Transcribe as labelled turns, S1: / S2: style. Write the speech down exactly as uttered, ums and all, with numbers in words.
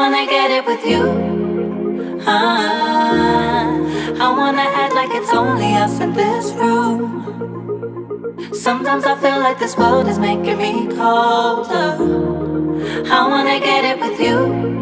S1: wanna get it with you. ah, I wanna act like it's only us in this room. Sometimes I feel like this world is making me colder. I wanna get it with you.